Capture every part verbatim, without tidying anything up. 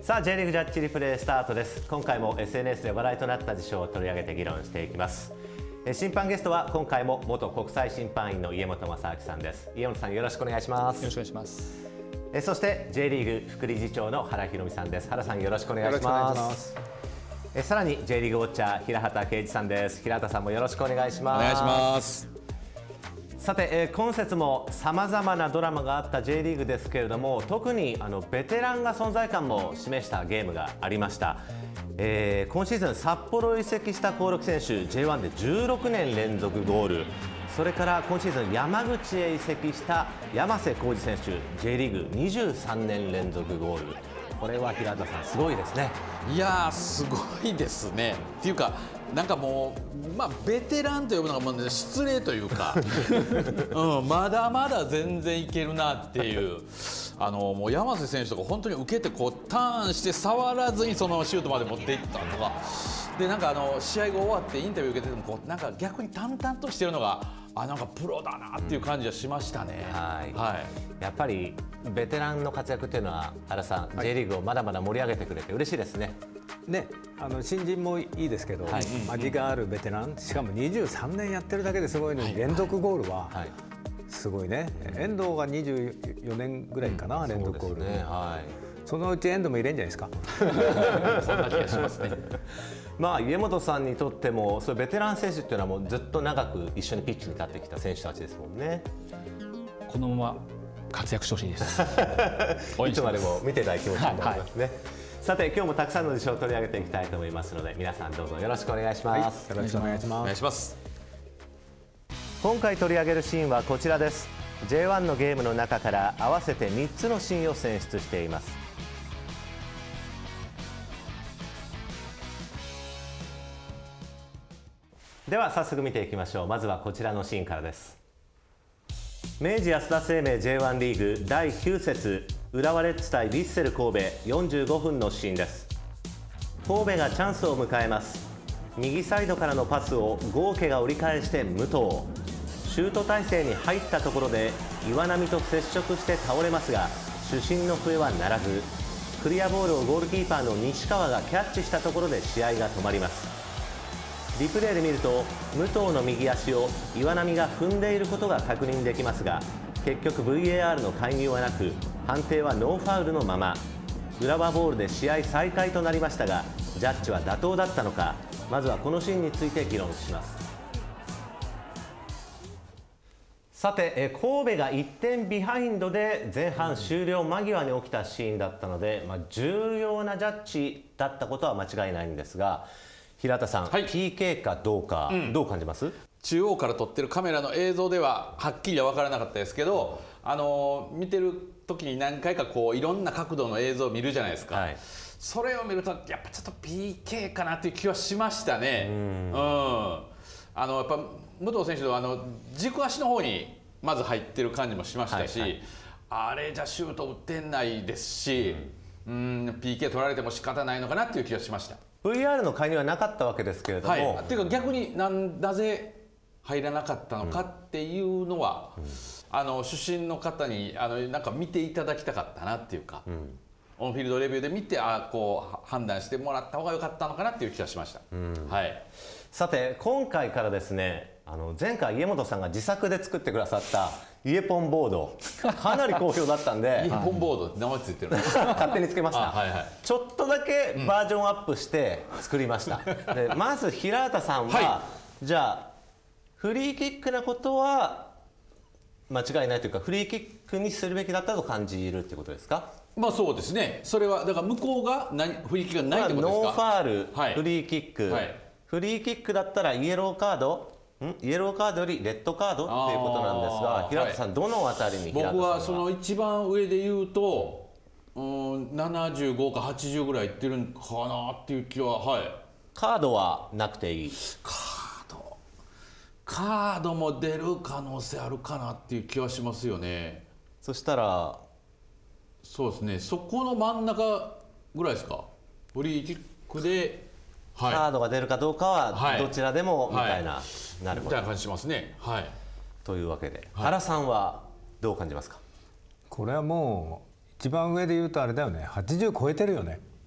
さあ J リーグジャッジリプレイスタートです。今回も エスエヌエス で話題となった事象を取り上げて議論していきます。審判ゲストは今回も元国際審判員の家本正明さんです。家本さん、よろしくお願いします。 よろしくお願いします。 そして J リーグ副理事長の原博美さんです。原さん、よろしくお願いします。さらに J リーグウォッチャー平畑圭一さんです。平畑さんもよろしくお願いします。 お願いします。 さて、今節もさまざまなドラマがあった J リーグですけれども、特にあのベテランが存在感も示したゲームがありました。えー、今シーズン札幌移籍した興梠選手 ジェイワン でじゅうろくねん連続ゴール、それから今シーズン山口へ移籍した山瀬浩二選手 J リーグにじゅうさんねん連続ゴール、これは平畑さん、すごいですね。 いやー、すごいですね。っていうか、なんかもう、まあ、ベテランと呼ぶのがもう、ね、失礼というか、うん、まだまだ全然いけるなっていう。あのもう山瀬選手とか本当に受けてこうターンして触らずにそのシュートまで持っていったとかで、なんかあの試合が終わってインタビュー受けててもこうなんか逆に淡々としてるのが、あ、なんかプロだなっていう感じはしましたね。 はい、 はい、 やっぱりベテランの活躍っていうのは原さん、はい、J リーグをまだまだ盛り上げてくれて嬉しいですね。 ね、あの新人もいいですけど、はい、味があるベテラン、しかもにじゅうさんねんやってるだけですごいのに、はい、連続ゴールは、はい、すごいね。遠藤がにじゅうよねんぐらいかな、うん、連続ゴール、ね、はい、そのうち遠藤も入れんじゃないですか。 そんな気がしますね。 まあ家本さんにとってもそういうベテラン選手っていうのはもうずっと長く一緒にピッチに立ってきた選手たちですもんね。 このまま活躍してほしいです。 いつまでも見てたい気持ちになりますね。はいはい、さて今日もたくさんの事象を取り上げていきたいと思いますので、皆さんどうぞよろしくお願いします。 はい、よろしくお願いします。 お願いします。 今回取り上げるシーンはこちらです。 ジェイワン のゲームの中から合わせてみっつのシーンを選出しています。では早速見ていきましょう。まずはこちらのシーンからです。明治安田生命 ジェイワン リーグだいきゅう節浦和レッズ対ヴィッセル神戸よんじゅうごふんのシーンです。神戸がチャンスを迎えます。右サイドからのパスを豪家が折り返して武藤、シュート体勢に入ったところで岩波と接触して倒れますが主審の笛は鳴らず、クリアボールをゴールキーパーの西川がキャッチしたところで試合が止まります。リプレイで見ると武藤の右足を岩波が踏んでいることが確認できますが、結局 ブイエーアール の介入はなく判定はノーファウルのまま、浦和ボールで試合再開となりましたが、ジャッジは妥当だったのか、まずはこのシーンについて議論します。さて神戸がいってんビハインドで前半終了間際に起きたシーンだったので、まあ、重要なジャッジだったことは間違いないんですが、平田さん、はい、ピーケー かどうか、うん、どう感じます？ 中央から撮ってるカメラの映像でははっきりは分からなかったですけど、あの見てる時に何回かこういろんな角度の映像を見るじゃないですか、はい、それを見るとやっぱちょっと ピーケー かなっていう気はしましたね。うん、うん、あのやっぱ武藤選手のあの軸足の方にまず入ってる感じもしましたし、はい、はい、あれじゃシュート打ってないですし、うん、うん ピーケー 取られても仕方ないのかなっていう気がしました。 ブイエーアール の介入はなかったわけですけれども、 はい、っていうか逆にななぜ入らなかったのかっていうのは、うん、あの主審の方にあのなんか見ていただきたかったなっていうか、うん、オンフィールドレビューで見てあこう判断してもらった方が良かったのかなっていう気がしました。うん、はい、さて今回からですね、あの前回家本さんが自作で作ってくださったイエポンボードかなり好評だったんでイエポンボードって名前ついてる勝手につけました。 はい、はい、 ちょっとだけバージョンアップして作りました。うん、でまず平畑さんは、はい、じゃあフリーキックなことは間違いないというか、フリーキックにするべきだったと感じるってことですか？ まあそうですね。それはだから向こうが何フリーキックがないってことですか？ ノーファール、はい、フリーキック、はい、フリーキックだったらイエローカード、んイエローカードよりレッドカードっていうことなんですが、平畑さん、はい、どのあたりに平畑さんは？ 僕はその一番上で言うと、うん、ななじゅうごかはちじゅうぐらいいってるんかなっていう気は、はい。 カードはなくていい？ カードカードも出る可能性あるかなっていう気はしますよね。 そしたらそうですね、そこの真ん中ぐらいですか、フリーキックで、 はい、カードが出るかどうかはどちらでもみたいな、はい、なるほど、 みたいな感じしますね。はい、 というわけで、はい、原さんはどう感じますか？ これはもう一番上で言うとあれだよね、はちじゅう超えてるよね。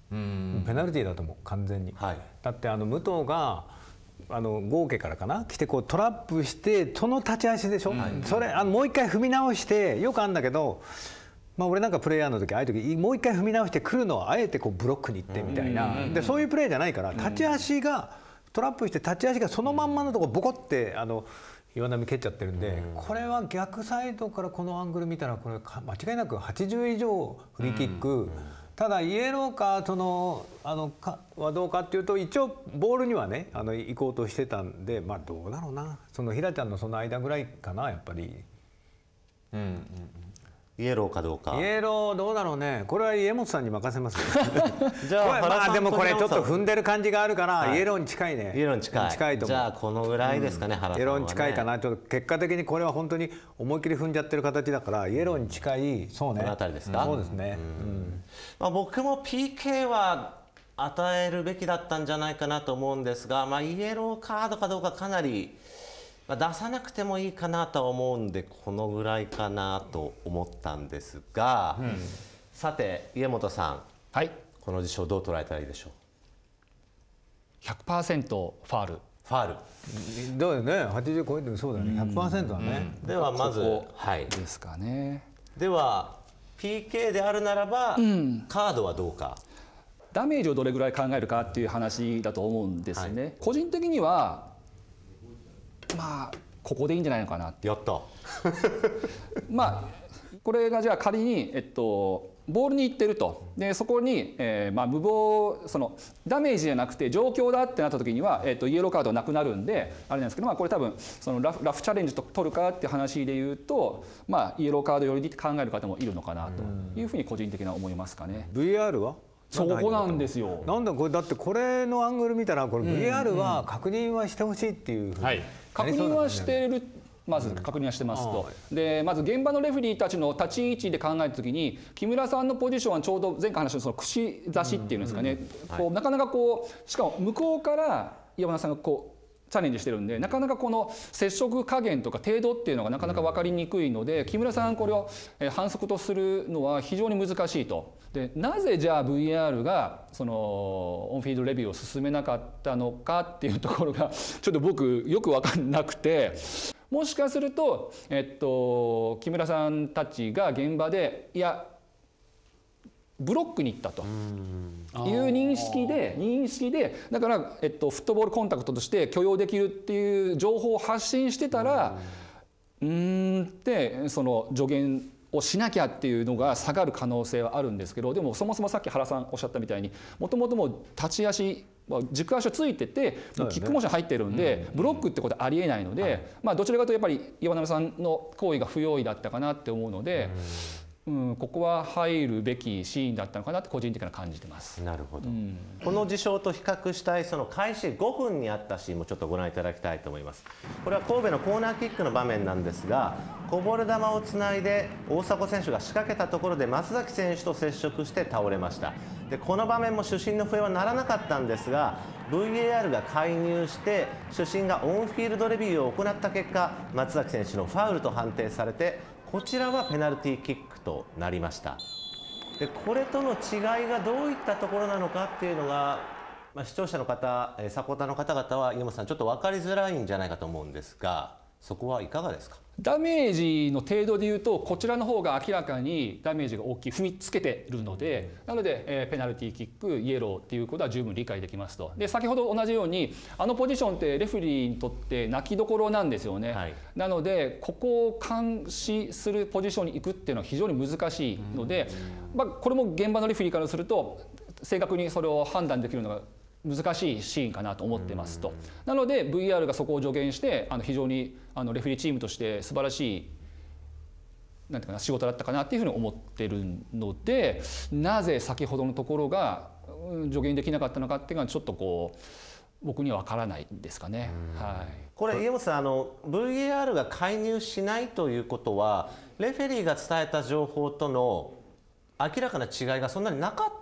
ペナルティーだと思う完全に、はい、だってあの武藤があの豪家からかな来てこうトラップしてその立ち足でしょ、はい、それあのもう一回踏み直してよくあるんだけど、まあ、俺なんかプレイヤーの時ああいう時もう一回踏み直してくるのをあえてこうブロックに行ってみたいな、でそういうプレーじゃないから立ち足がトラップして立ち足がそのまんまのとこボコってあの岩波蹴っちゃってるんで、これは逆サイドからこのアングル見たらこれ間違いなくはちじゅう以上フリーキック。ただイエローかそのあのかはどうかっていうと一応ボールにはねあの行こうとしてたんで、まあどうだろうな、その平ちゃんのその間ぐらいかなやっぱり。うんうんうん、 イエローかどうか。 イエローどうだろうね。これは家元さんに任せますよ。 じゃあまあでもこれちょっと踏んでる感じがあるから、はい、イエローに近いね。 イエローに近い。 近いと思う。 じゃあこのぐらいですかね、うん、原さんはね。 イエローに近いかな。ちょっと結果的にこれは本当に思いっきり踏んじゃってる形だからイエローに近い。そうね。 この辺りですか。 そうですね。うん。 まあ僕も ピーケー は与えるべきだったんじゃないかなと思うんですが、まあイエローカードかどうかかなり。出さなくてもいいかなとは思うんでこのぐらいかなと思ったんですが、うん、さて家元さん、 はい、 この事象どう捉えたらいいでしょう。 ひゃくパーセント ファール。 ファールだよね。はちじゅう超えてるそうだよね。 ひゃくパーセント はね、 うん、ではまずここはいですかね。 では ピーケー であるならば、うん、カードはどうか。 ダメージをどれぐらい考えるかっていう話だと思うんですね、はい、個人的にはまあここでいいんじゃないのかな。 やったまあこれがじゃあ仮に、えっと、ボールに行ってると。でそこに、えーまあ、無謀そのダメージじゃなくて状況だってなった時には、えっと、イエローカードなくなるんであれなんですけど、まあ、これ多分そのラフ、ラフチャレンジと取るかっていう話でいうと、まあ、イエローカード寄りに考える方もいるのかなというふうに個人的には思いますかね。 ブイアール はそこなんですよ。 なんだこれだってこれのアングル見たらこれ ブイアール は確認はしてほしいっていうふうに、はい、 確認はしてる。まず確認はしてますと、うん、でまず現場のレフェリーたちの立ち位置で考えたときに木村さんのポジションはちょうど前回話したその串刺しっていうんですかね、こうなかなかこうしかも向こうから岩村さんがこうチャレンジしてるんでなかなかこの接触加減とか程度っていうのがなかなか分かりにくいので木村さんこれを反則とするのは非常に難しいと。でなぜじゃあ ブイアール がそのオンフィールドレビューを進めなかったのかっていうところがちょっと僕よく分かんなくて。もしかすると、えっと、木村さんたちが現場でいやブロックに行ったという認識で認識でだから、えっと、フットボールコンタクトとして許容できるっていう情報を発信してたらうーんってその助言をしなきゃっていうのが下がる可能性はあるんですけど、でもそもそもさっき原さんおっしゃったみたいにもともともう立ち足軸足をついててキックモーション入ってるんでブロックってことはありえないので、まあどちらかというとやっぱり岩波さんの行為が不用意だったかなって思うので、うん、ここは入るべきシーンだったのかなって個人的には感じてます。 なるほど、うん、この事象と比較したいその開始ごふんにあったシーンもちょっとご覧いただきたいと思います。これは神戸のコーナーキックの場面なんですが、こぼれ球をつないで大迫選手が仕掛けたところで松崎選手と接触して倒れました。でこの場面も主審の笛は鳴らなかったんですが ブイエーアール が介入して主審がオンフィールドレビューを行った結果松崎選手のファウルと判定されてこちらはペナルティーキックとなりました。でこれとの違いがどういったところなのかっていうのが、まあ、視聴者の方サポーターの方々は井本さんちょっと分かりづらいんじゃないかと思うんですがそこはいかがですか。 ダメージの程度でいうとこちらの方が明らかにダメージが大きい踏みつけているのでなので、えー、ペナルティーキックイエローっていうことは十分理解できますと。で先ほど同じようにあのポジションってレフェリーにとって泣きどころなんですよね、はい、なのでここを監視するポジションに行くっていうのは非常に難しいので、まあ、これも現場のレフェリーからすると正確にそれを判断できるのが難しいシーンかなと思ってますと。なので ブイアール がそこを助言してあの非常にあのレフェリーチームとして素晴らしいなんていうかな仕事だったかなっていうふうに思ってるのでなぜ先ほどのところが助言できなかったのかっていうのはちょっとこう僕には分からないんですかね。はい、 これ家元さんあの ブイエーアール が介入しないということはレフェリーが伝えた情報との明らかな違いがそんなになかった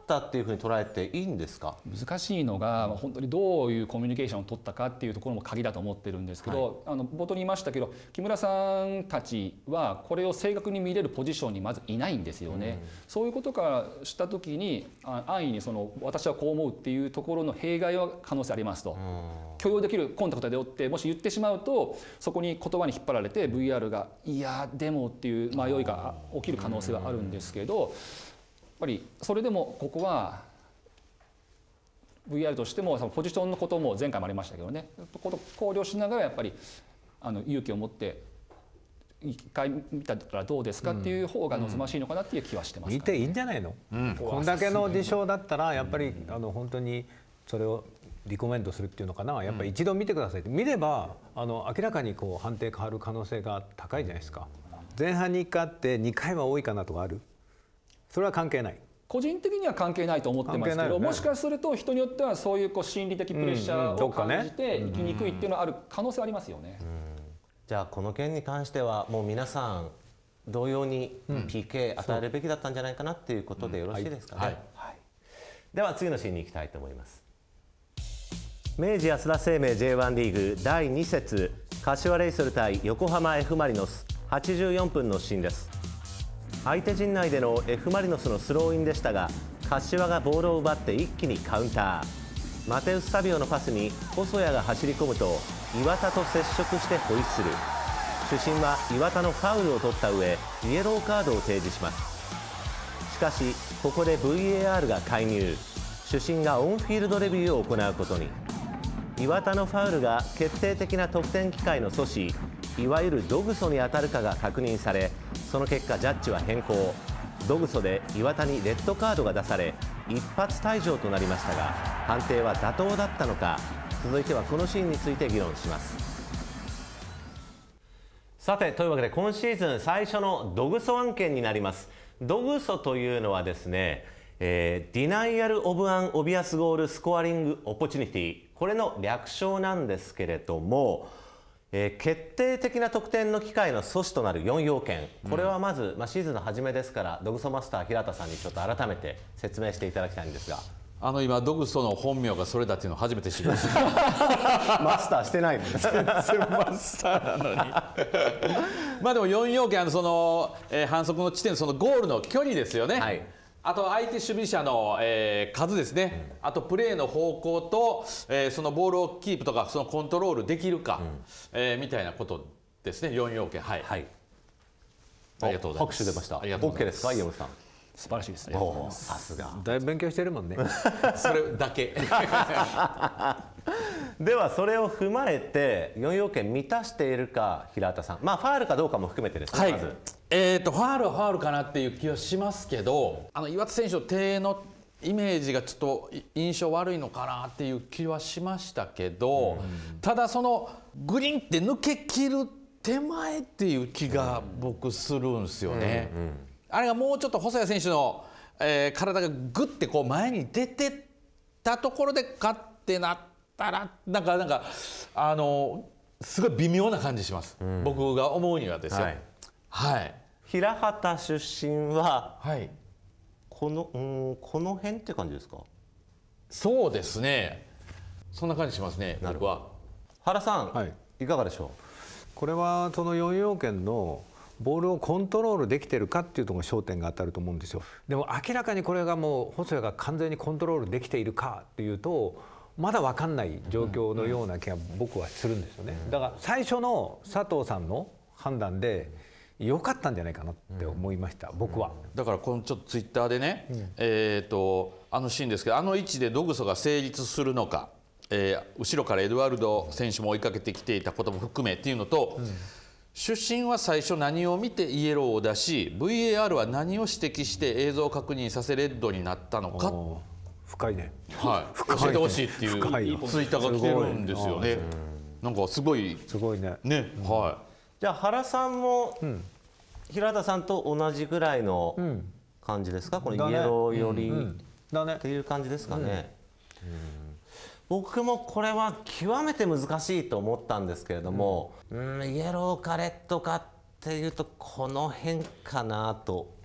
ったっていうふうに捉えていいんですか？ 難しいのが本当にどういうコミュニケーションを取ったかっていうところも鍵だと思ってるんですけど、はい、あの冒頭に言いましたけど木村さんたちはこれを正確に見れるポジションにまずいないんですよね。うん、そういうことからした時に安易にその私はこう思うっていうところの弊害は可能性ありますと。うん、許容できるコンタクトでおってもし言ってしまうとそこに言葉に引っ張られて ブイアール がいやでもっていう迷いが起きる可能性はあるんですけど、やっぱりそれでもここは ブイアール としてもポジションのことも前回もありましたけどね、考慮しながらやっぱりあの勇気を持って一回見たらどうですかっていう方が望ましいのかなっていう気はしてます、ね。 見ていいんじゃないの？うん、こんだけの事象だったらやっぱりあの本当にそれをリコメンドするっていうのかな、やっぱり一度見てくださいって、見ればあの明らかにこう判定変わる可能性が高いじゃないですか。前半にいっかいあってにかいは多いかなとかある？それは関係ない。 個人的には関係ないと思ってますけど、ね、もしかすると人によってはそういうこう心理的プレッシャーを感じて生きにくいっていうのはある可能性はありますよね。うんうん、 じゃあこの件に関してはもう皆さん同様に ピーケー 与えるべきだったんじゃないかなっていうことでよろしいですかね。はいはい、では次のシーンに行きたいと思います。明治安田生命 ジェイワン リーグだいに節柏レイソル対横浜 F マリノスはちじゅうよんぷんのシーンです。相手陣内での F マリノスのスローインでしたが柏がボールを奪って一気にカウンター。マテウス・サビオのパスに細谷が走り込むと岩田と接触してホイッスル。主審は岩田のファウルを取った上イエローカードを提示します。しかしここで ブイエーアール が介入。主審がオンフィールドレビューを行うことに。岩田のファウルが決定的な得点機会の阻止、いわゆるドグソに当たるかが確認され、その結果ジャッジは変更。ドグソで岩田にレッドカードが出され一発退場となりましたが判定は妥当だったのか。続いてはこのシーンについて議論します。さてというわけで今シーズン最初のドグソ案件になります。ドグソというのはですね、えー、ディナイアル・オブ・アン・オビアス・ゴール・スコアリング・オポチュニティ、これの略称なんですけれども、えー、決定的な得点の機会の阻止となるよん要件、これはまず、うんまあ、シーズンの初めですからドグソマスター平田さんにちょっと改めて説明していただきたいんですが。 あの今ドグソの本名がそれだっていうのを初めて知りましたマスターしてないの全然マスターなのにまあでもよん要件、あのその、えー、反則の地点、そのゴールの距離ですよね、はい、あと相手守備者の、えー、数ですね、うん、あとプレーの方向と、えー、そのボールをキープとかそのコントロールできるか、うんえー、みたいなことですね。よん要件、はい、はい、ありがとうございます。 拍手出ました。 OK ですか、家本さん。 素晴らしいですね。 さすが。 だいぶ勉強してるもんねそれだけではそれを踏まえてよん要件満たしているか平田さん、まあファールかどうかも含めてですね、はい、まずえーとファールはファールかなっていう気はしますけど、あの岩田選手の手のイメージがちょっと印象悪いのかなっていう気はしましたけど、うん、ただそのグリンって抜け切る手前っていう気が僕するんですよね。うんうん、あれがもうちょっと細谷選手の、えー、体がグッてこう前に出てたところでカッてなったらなんかなんかあのすごい微妙な感じします、うん、僕が思うにはですよ。はい、はい、 平畑出身は、はい、このうんこの辺って感じですか？ そうですね、そんな感じしますね。僕は原さん、はい、いかがでしょう？ これはそのよん要件のボールをコントロールできてるかっていうところに焦点が当たると思うんですよ。でも明らかにこれがもう細谷が完全にコントロールできているかっていうとまだ分かんない状況のような気が僕はするんですよね。だから最初の佐藤さんの判断で良かったんじゃないかなって思いました、僕は。 だからこのちょっとツイッターでね、うん、えーとあのシーンですけど、あの位置でドグソが成立するのか、えー、後ろからエドワルド選手も追いかけてきていたことも含めっていうのと、うん、主審は最初何を見てイエローを出し ブイエーアール は何を指摘して映像確認させレッドになったのか。 深いね、 はい、深いね、教えてほしいっていうツイッターが来てるんですよね。なんかすごいすごいね。 ね、うん、はい。 じゃあ原さんも、うん、平田さんと同じぐらいの感じですか、うん、このイエローより、うんうん、だねっていう感じですかね。うんうん、僕もこれは極めて難しいと思ったんですけれども、うん、うんイエローかレッドかっていうとこの辺かなと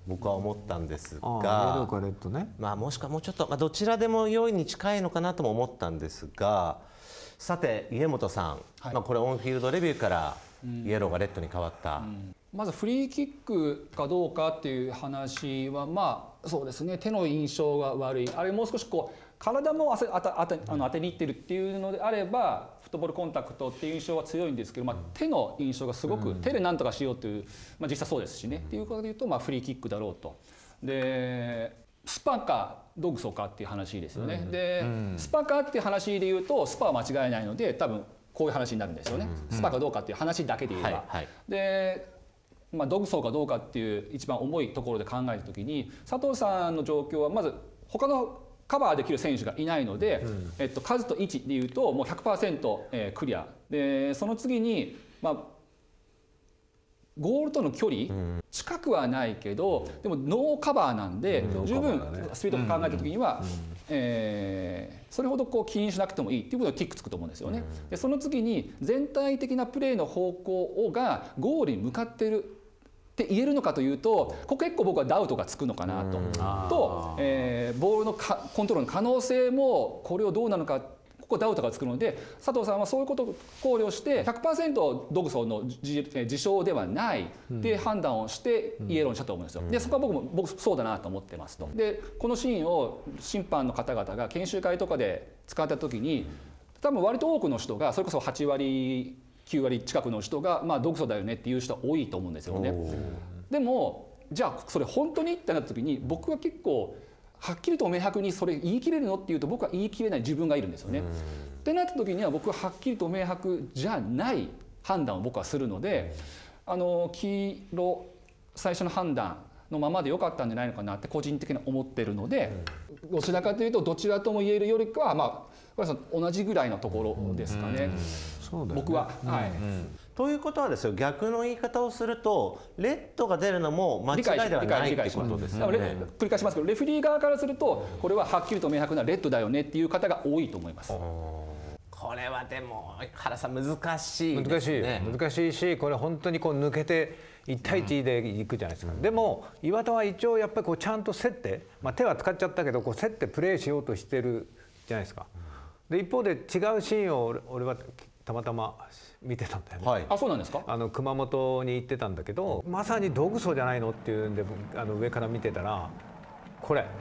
僕は思ったんですが、 ああイエローかレッドね、 まあ、もしくはもうちょっと、まあ、どちらでも良いに近いのかなとも思ったんですが、さて家元さん、はい、まあ、これオンフィールドレビューからイエローがレッドに変わった、うんうん、 まずフリーキックかどうかっていう話は、まあそうですね、手の印象が悪い、あれもう少しこう体もあたあたあの当てにいってるっていうのであればフットボールコンタクトっていう印象は強いんですけど、まあ、手の印象がすごく、うん、手で何とかしようという、まあ、実際そうですしね、っていうことでいうと、まあ、フリーキックだろうと。でスパかドグソかっていう話ですよね、うん、で、うん、スパかっていう話でいうとスパは間違いないので多分こういう話になるんですよね、うん、スパかどうかっていう話だけで言えば、はいはい、でまあ、ドグソかどうかっていう一番重いところで考えたときに佐藤さんの状況はまず他のカバーできる選手がいないので、うん、えっと、数と位置でいうともう ひゃくパーセント、えー、クリアで、その次に、まあ、ゴールとの距離、うん、近くはないけどでもノーカバーなんで、うん、十分スピードを考えた時には、うん、えー、それほどこう気にしなくてもいいっていうことでティックつくと思うんですよね、うん、でその次に全体的なプレーの方向がゴールに向かっているって言えるのかというと、ここ結構僕はダウトがつくのかなと、と、えー、ボールのかコントロールの可能性もこれをどうなのか、ここダウトがつくので、佐藤さんはそういうことを考慮して ひゃくパーセント ドグソの事象ではないって判断をしてイエローにしたと思うんですよ。でそこは僕も僕そうだなと思ってますと。でこのシーンを審判の方々が研修会とかで使った時に、多分割と多くの人がそれこそはちわりきゅうわり近くの人が、まあ、ドグソだよねっていう人は多いと思うんですよね。でもじゃあそれ本当にってなった時に、僕は結構はっきりと明白にそれ言い切れるのっていうと、僕は言い切れない自分がいるんですよね。ってなった時には僕ははっきりと明白じゃない判断を僕はするので、あの黄色最初の判断のままで良かったんじゃないのかなって個人的に思ってるので、どちらかというとどちらとも言えるよりかは、まあ同じぐらいのところですかね。そうだよね、僕は、はい、うんうん、 ということはですよ、逆の言い方をするとレッドが出るのも間違いではないってことですよね。 繰り返しますけど、レフェリー側からするとこれははっきりと明白なレッドだよねっていう方が多いと思います。 これはでも原さん難しいですね。 難しい難しいし、これ本当にこう抜けていち対いちでいくじゃないですか、うん、でも岩田は一応やっぱりこうちゃんと競って、まあ、手は使っちゃったけどこう競ってプレーしようとしてるじゃないですか。で一方で違うシーンを俺はたまたま見てたんだよね、 はい、あ、そうなんですか。 あの熊本に行ってたんだけど、まさにドグソじゃないのっていうんで、あの上から見てたらこれ、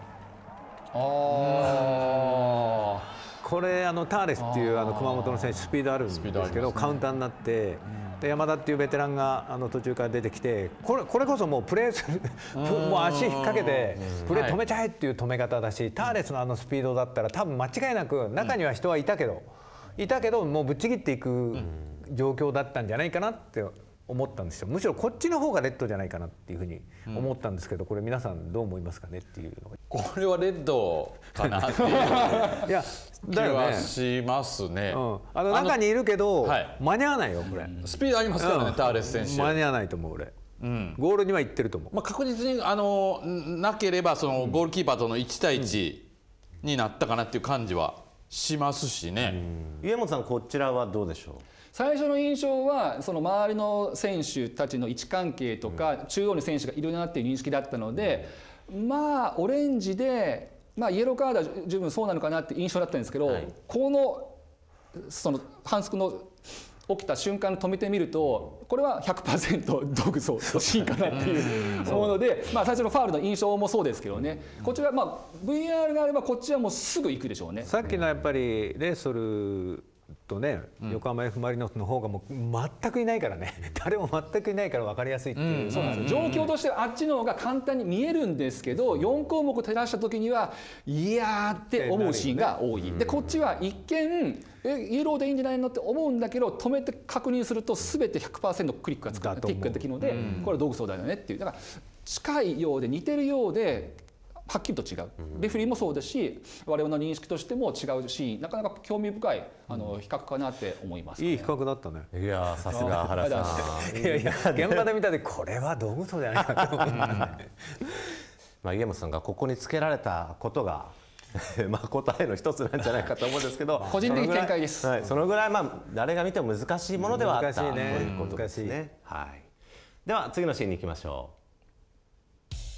あこれあのターレスっていうあの熊本の選手スピードあるんですけど、ね、カウンターになって、で山田っていうベテランがあの途中から出てきて、これこれこそもうプレーするもう足引っ掛けてプレー止めちゃえっていう止め方だし、ターレスのあのスピードだったら多分間違いなく中には人はいたけど、いたけどもうぶっちぎっていく状況だったんじゃないかなって思ったんですよ。むしろこっちの方がレッドじゃないかなっていうふうに思ったんですけど、これ皆さんどう思いますかねっていうのが。 これはレッドかなっていういや気はしますね。 うん、あの中にいるけど、はい、間に合わないよこれ。 スピードありますからね、うん、ターレス選手。 間に合わないと思う俺。うん、ゴールには行ってると思う。 まあ確実にあのなければそのゴールキーパーとのいち対いちになったかなっていう感じはしますしね。 家元さんこちらはどうでしょう。 最初の印象はその周りの選手たちの位置関係とか中央に選手がいるなっていう認識だったので、まあオレンジで、まあ、イエローカードは十分そうなのかなって印象だったんですけど、はい、このその反則の起きた瞬間止めてみるとこれは ひゃくパーセント ドグソのシーンかなっていうもので、まあ、最初のファウルの印象もそうですけどね、こちら、まあ、ブイアール があればこっちはもうすぐ行くでしょうね。 さっきのやっぱりレーソルとね、横浜 F ・マリノスの方がもう全くいないからね誰も全くいないから分かりやすいっていう、うん、 そうなんですよ。状況としてはあっちの方が簡単に見えるんですけど、よん項目照らした時にはいやーって思うシーンが多い。でこっちは一見えイエローでいいんじゃないのって思うんだけど、止めて確認すると全て ひゃくパーセント クリックがつくティックができるので、これはドグソだよねっていう。だから近いようで似てるようではっきりと違う。レフェリーもそうですし、我々の認識としても違うし、なかなか興味深いあの比較かなって思います、ね。 いい比較だったね。 いやさすが原さん。いやいや現場で見たでこれはドグソじゃないかと思う。まあ家元さんがここにつけられたことがまあ答えの一つなんじゃないかと思うんですけど、 個人的見解です。 はい、そのぐらいまあ誰が見ても難しいものではあったということですね。はい。では次のシーンに行きましょう。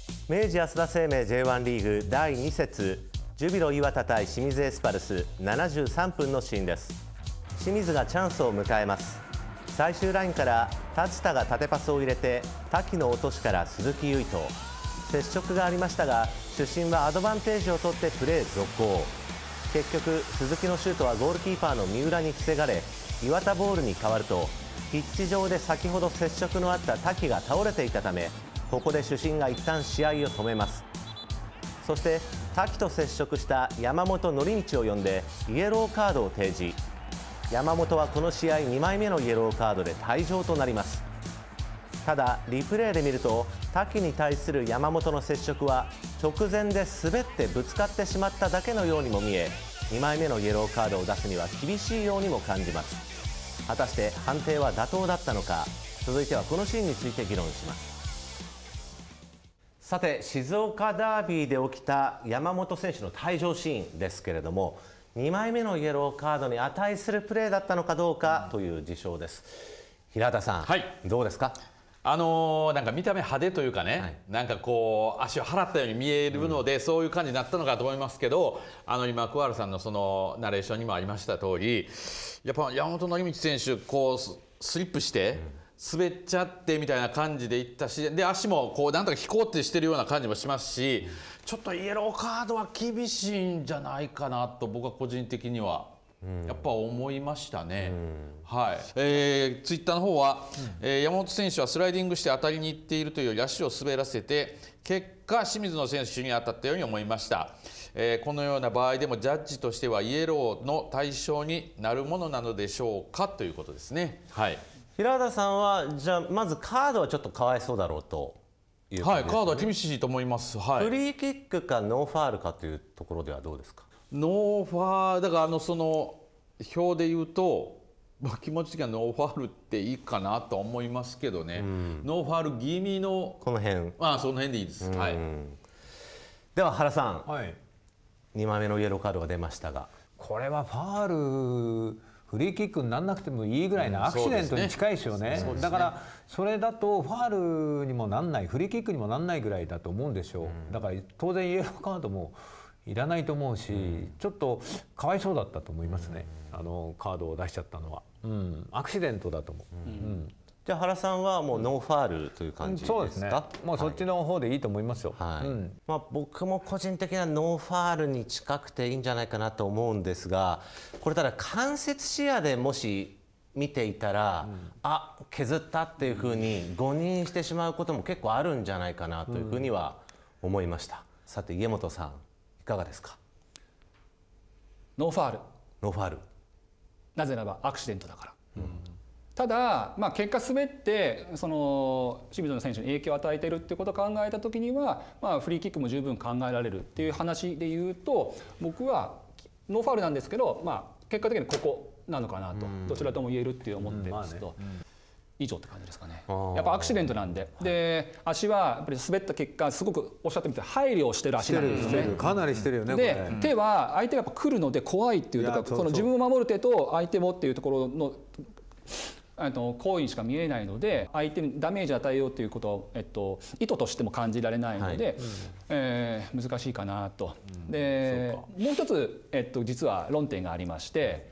明治安田生命 ジェイワン リーグだいに節、ジュビロ磐田対清水エスパルス、ななじゅうさんぷんのシーンです。清水がチャンスを迎えます。最終ラインから立田が縦パスを入れて、滝の落としから鈴木唯人、接触がありましたが主審はアドバンテージを取ってプレー続行。結局鈴木のシュートはゴールキーパーの三浦に防がれ、磐田ボールに変わると、ピッチ上で先ほど接触のあった滝が倒れていたため、ここで主審が一旦試合を止めます。そして滝と接触した山本則道を呼んでイエローカードを提示。山本はこの試合にまいめのイエローカードで退場となります。ただリプレイで見ると、滝に対する山本の接触は直前で滑ってぶつかってしまっただけのようにも見え、にまいめのイエローカードを出すには厳しいようにも感じます。果たして判定は妥当だったのか。続いてはこのシーンについて議論します。さて、静岡ダービーで起きた山本選手の退場シーンですけれども、にまいめのイエローカードに値するプレーだったのかどうかという事象です。平田さん、はい、どうですか。 あのー、なんか見た目派手というかね、はい、なんかこう足を払ったように見えるので、うん、そういう感じになったのかと思いますけど、あの今桑原さんのそのナレーションにもありました通り、やっぱ山本則道選手こうスリップして、うん、滑っちゃってみたいな感じでいったし、で足もこうなんとか引こうってしてるような感じもしますし、うん、ちょっとイエローカードは厳しいんじゃないかなと僕は個人的にはやっぱ思いましたね。うん、はい、えー、ツイッターの方は、うん、えー、山本選手はスライディングして当たりにいっているというより足を滑らせて、結果清水の選手に当たったように思いました。えー、このような場合でもジャッジとしてはイエローの対象になるものなのでしょうかということですね。はい、 平田さんはじゃあまずカードはちょっとかわいそうだろうという、ね、 はい、カードは厳しいと思います。はい、 フリーキックかノーファールかというところではどうですか。 ノーファーだからあのその表で言うと、気持ち的にはノーファールっていいかなと思いますけどね。うん、ノーファール気味のこの辺、 ああその辺でいいです。はい、 では原さん、 はい、 にまいめのイエローカードが出ましたが、 これはファールフリーキックにならなくてもいいぐらいのアクシデントに近いですよね。うん、だからそれだとファールにもなんない、フリーキックにもなんないぐらいだと思うんでしょう。うん、だから当然イエローカードもいらないと思うし、うん、ちょっとかわいそうだったと思いますね。うん、あのカードを出しちゃったのは、うん、アクシデントだと思う。うんうん、 じゃあ原さんはもうノーファールという感じですか。 そうですね。もうそっちの方でいいと思いますよ。 はい、うん、まあ僕も個人的にはノーファールに近くていいんじゃないかなと思うんですが、これただ間接視野でもし見ていたら、うん、あ、削ったっていうふうに誤認してしまうことも結構あるんじゃないかなというふうには思いました。うん、さて家本さんいかがですか。 ノーファール。 ノーファール。 なぜならばアクシデントだから。うん、ただ、まあ、結果滑ってその清水の選手に影響を与えているっていうことを考えた時には、まあ、フリーキックも十分考えられるっていう話で言うと、僕はノーファールなんですけど、まあ、結果的にここなのかなと、どちらとも言えるって思ってますと。うん、まあね、以上って感じですかね。やっぱアクシデントなんで、で足はやっぱり滑った結果すごくおっしゃってみて配慮をしてる足なんですよね。 かなりしてるよね。 で、これ手は相手がやっぱ来るので怖いっていうとか、その自分を守る手と相手もっていうところのあの行為にしか見えないので、相手にダメージを与えようということを、えっと、意図としても感じられないので、はい、うん、えー、難しいかなと。うん、でもう一つ、えっと、実は論点がありまして、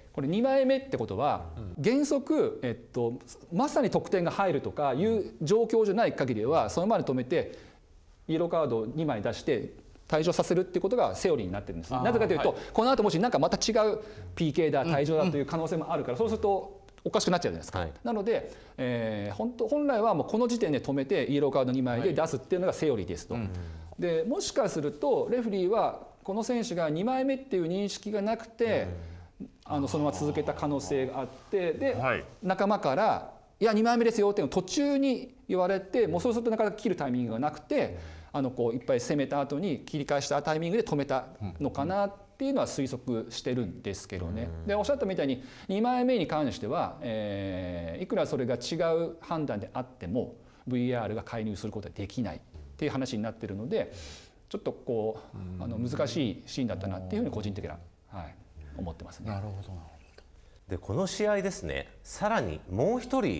これにまいめってことは、うん、原則、えっと、まさに得点が入るとかいう状況じゃない限りはそのままで止めてイエローカードをにまい出して退場させるっていうことがセオリーになってるんです。なぜかというと、はい、この後もし何かまた違う ピーケー だ退場だという可能性もあるから、うん、そうするとおかしくなっちゃうじゃないですか。はい、なので、えー、本当本来はもうこの時点で止めてイエローカードにまいで出すっていうのがセオリーですと。はい、でもしかするとレフェリーはこの選手がにまいめっていう認識がなくて、うん、あのそのまま続けた可能性があって、で、はい、仲間から「いやにまいめですよ」っていうのを途中に言われて、もうそうするとなかなか切るタイミングがなくて、あのこういっぱい攻めた後に切り返したタイミングで止めたのかなっていうのは推測してるんですけどね。でおっしゃったみたいににまいめに関しては、えー、いくらそれが違う判断であっても ブイエーアール が介入することはできないっていう話になってるので、ちょっとこうあの難しいシーンだったなっていうふうに個人的には、はい、思ってますね。 なるほどなるほど。 でこの試合ですね、さらにもう一人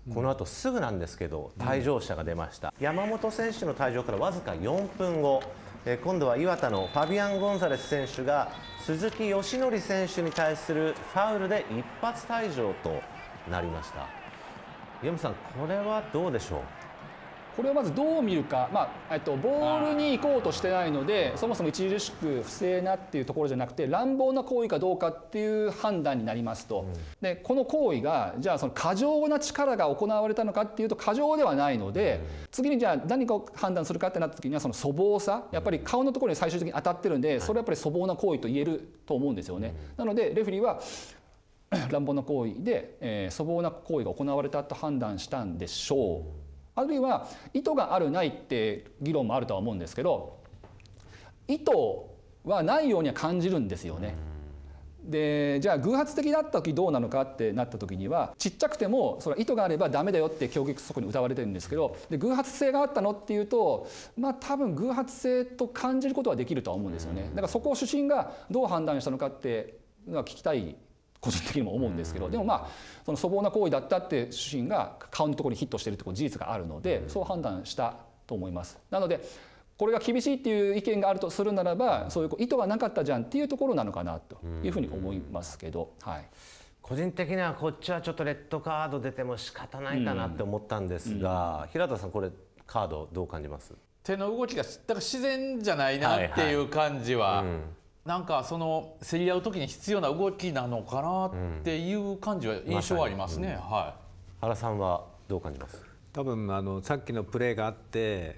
この後すぐなんですけど退場者が出ました、うん、山本選手の退場からわずかよんぷんご、えー、今度は岩田のファビアン・ゴンザレス選手が鈴木義則選手に対するファウルで一発退場となりました。岩本さん、これはどうでしょう。 これをまずどう見るか、まあえっと、ボールに行こうとしてないのでそもそも著しく不正なっていうところじゃなくて乱暴な行為かどうかっていう判断になりますと、うん、でこの行為がじゃあその過剰な力が行われたのかっていうと過剰ではないので、うん、次にじゃあ何かを判断するかってなった時にはその粗暴さ、やっぱり顔のところに最終的に当たってるんで、それはやっぱり粗暴な行為と言えると思うんですよね。うん、なのでレフェリーは乱暴な行為で、えー、粗暴な行為が行われたと判断したんでしょう。あるいは意図があるないって議論もあるとは思うんですけど、意図はないようには感じるんですよね。でじゃあ偶発的だった時どうなのかってなった時には、ちっちゃくてもそれは意図があればダメだよって教育規則に謳われてるんですけど、で偶発性があったのっていうと、まあ多分偶発性と感じることはできるとは思うんですよね。だからそこを主審がどう判断したのかっていうのは聞きたい、個人的にも思うんですけど、でもまあその粗暴な行為だったって主審が顔のところにヒットしてるって事実があるので、そう判断したと思います。なのでこれが厳しいっていう意見があるとするならば、そういう意図がなかったじゃんっていうところなのかなというふうに思いますけど、はい、 個人的にはこっちはちょっとレッドカード出ても仕方ないかなって思ったんですが、平田さん、これカードどう感じます？ 手の動きがだから自然じゃないなっていう感じは、はいはい、うん、なんかその競り合う時に必要な動きなのかなっていう感じは印象はありますね。うん、はい。 原さんはどう感じます？ 多分あのさっきのプレーがあって、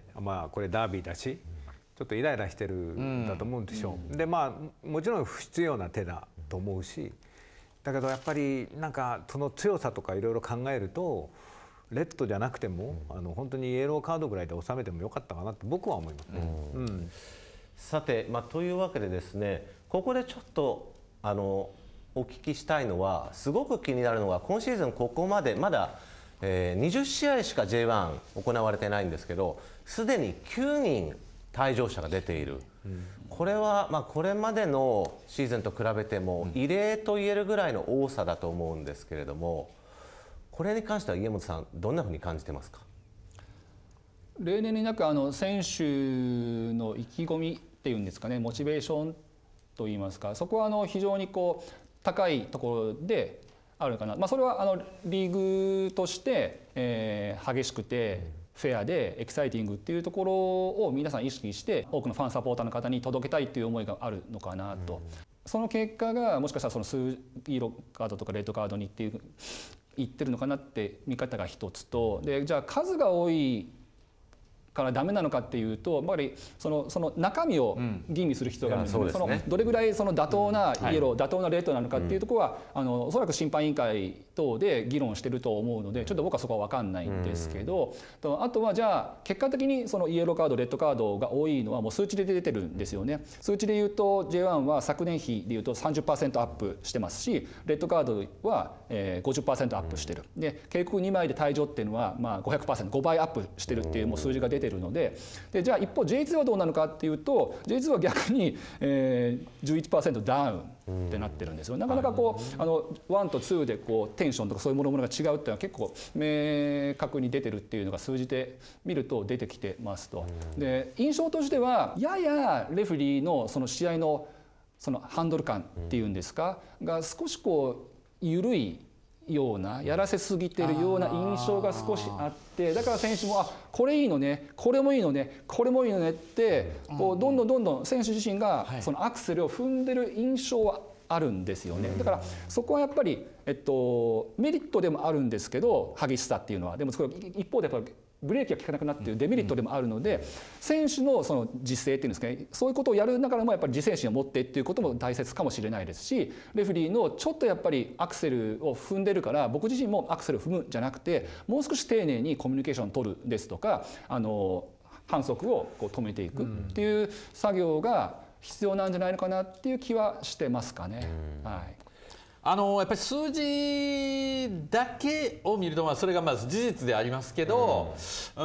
まあこれダービーだし、ちょっとイライラしてるんだと思うんでしょう。うん、でまあもちろん不必要な手だと思うし、だけどやっぱりなんかその強さとかいろいろ考えると、レッドじゃなくても、うん、あの本当にイエローカードぐらいで収めてもよかったかなって僕は思いますね。うんうん、 さて、まあ、というわけでですね、ここでちょっとあのお聞きしたいのは、すごく気になるのが今シーズンここまでまだ、えー、にじゅっしあいしか ジェイワン 行われてないんですけど、すでにきゅうにん退場者が出ている。うん、これは、まあ、これまでのシーズンと比べても異例と言えるぐらいの多さだと思うんですけれども、これに関しては家元さん、どんなふうに感じてますか？ 例年になくあの選手の意気込みっていうんですかね、モチベーションといいますか、そこはあの非常にこう高いところであるかな。まあ、それはあのリーグとして、えー、激しくてフェアでエキサイティングっていうところを皆さん意識して多くのファンサポーターの方に届けたいっていう思いがあるのかなと。うん、その結果がもしかしたらそのスイーロカードとかレッドカードにっていう言ってるのかなって見方が一つと、でじゃあ数が多いからダメなのかっていうと、やっぱりそのその中身を吟味する必要があるんですね。そのどれぐらいその妥当なイエロー、妥当なレッドなのかっていうところは、あのおそらく審判委員会等で議論してると思うので、ちょっと僕はそこは分かんないんですけど、あとはじゃあ結果的にそのイエローカードレッドカードが多いのはもう数値で出てるんですよね。数値で言うと ジェイワン は昨年比で言うと さんじゅっパーセント アップしてますし、レッドカードは ごじゅっパーセント アップしてる。で警告にまいで退場っていうのはまあ ごひゃくパーセント、ごばいアップしてるっていうもう数字が出てるので。でじゃあ一方 ジェイツー はどうなのかっていうと ジェイツー は逆に、えー、じゅういちパーセント ダウンってなってるんですよ。なかなかこうあのいちとにでこうテンションとかそういうものが違うっていうのは結構明確に出てるっていうのが数字で見ると出てきてますと。で印象としてはややレフェリーのその試合のそのハンドル感っていうんですかが少しこう緩いような、やらせすぎてるような印象が少しあって、だから選手もあこれいいのね、これもいいのね、これもいいのねってこうどんどんどんどん選手自身がそのアクセルを踏んでる印象はあるんですよね。だからそこはやっぱり、えっと、メリットでもあるんですけど、激しさっていうのはでもそれ一方でやっぱりブレーキが効かなくなっているデメリットでもあるので、選手のその自制っていうんですかね、そういうことをやるながらもやっぱり自制心を持ってっていうことも大切かもしれないですし、レフェリーのちょっとやっぱりアクセルを踏んでるから僕自身もアクセルを踏むんじゃなくて、もう少し丁寧にコミュニケーションを取るですとか、あの反則をこう止めていくっていう作業が必要なんじゃないのかなっていう気はしてますかね。はい。 あのやっぱり数字だけを見ると、まあそれがまず事実でありますけど、うん、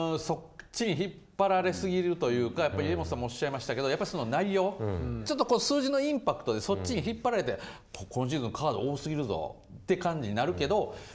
うんそっちに引っ張られすぎるというか、やっぱり家元さんもおっしゃいましたけど、やっぱりその内容、うん、ちょっとこう数字のインパクトでそっちに引っ張られて、うん、今シーズンカード多すぎるぞって感じになるけど、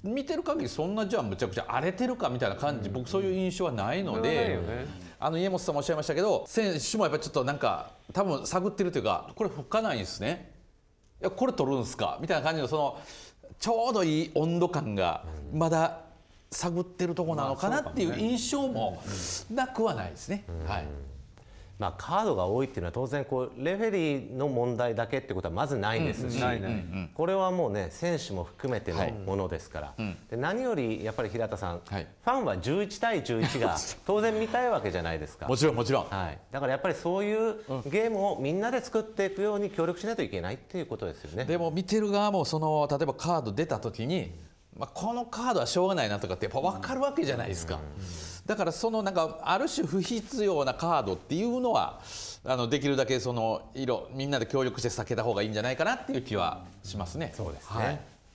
見てる限りそんなじゃあむちゃくちゃ荒れてるかみたいな感じ、僕そういう印象はないので、あの家元さんもおっしゃいましたけど、選手もやっぱりちょっとなんか多分探ってるというか、これ吹かないんですね、いやこれ取るんですかみたいな感じの、そのちょうどいい温度感がまだ探ってるところなのかなっていう印象もなくはないですね。はい。 まあ、カードが多いっていうのは当然こうレフェリーの問題だけってことはまずないですし、これはもうね選手も含めてのものですから、はい、で何よりやっぱり平田さん、はい、ファンはじゅういちたいじゅういちが当然見たいわけじゃないですか。 もちろんもちろん、 はい、だからやっぱりそういうゲームをみんなで作っていくように協力しないといけないっていうことですよね。 でも見てる側もその例えばカード出た時に、まあ、このカードはしょうがないなとかってやっぱ分かるわけじゃないですか。だからそのなんかある種不必要なカードっていうのはあのできるだけその色みんなで協力して避けた方がいいんじゃないかなっていう気はしますね。 そうですね、はい、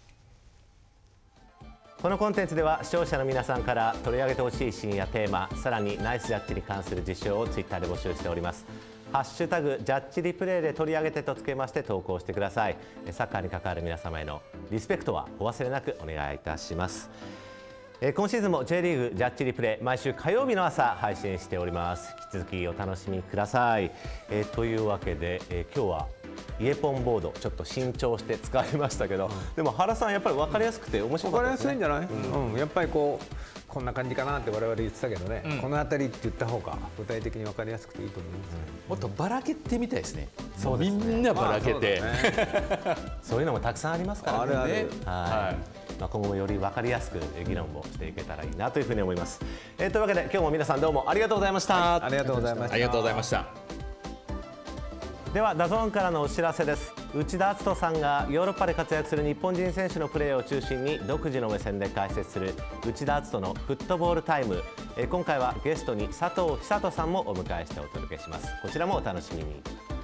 このコンテンツでは視聴者の皆さんから取り上げてほしいシーンやテーマ、さらにナイスジャッジに関する事象をツイッターで募集しております。ハッシュタグジャッジリプレイで取り上げてとつけまして投稿してください。サッカーに関わる皆様へのリスペクトはお忘れなくお願いいたします。今シーズンも J リーグジャッジリプレイ毎週火曜日の朝配信しております。引き続きお楽しみください。えー、というわけで、えー、今日はイエポンボードちょっと新調して使いましたけど、うん、でも原さんやっぱり分かりやすくて面白かったですね。 分かりやすいんじゃない、うんうん、やっぱりこうこんな感じかなって我々言ってたけどね、うん、この辺りって言った方が具体的に分かりやすくていいと思います、ね、 うん、もっとばらけてみたいですね。そうですね、みんなばらけて、まあ そうだね、 そういうのもたくさんありますからね。 あるある、 はい、はいまあ、今後もより分かりやすく議論をしていけたらいいなというふうに思います。えー、というわけで今日も皆さんどうもありがとうございました。 はい、ありがとうございました。 ありがとうございました。 ではダゾーンからのお知らせです。内田篤人さんがヨーロッパで活躍する日本人選手のプレーを中心に独自の目線で解説する内田篤人のフットボールタイム。えー、今回はゲストに佐藤寿人さんもお迎えしてお届けします。こちらもお楽しみに。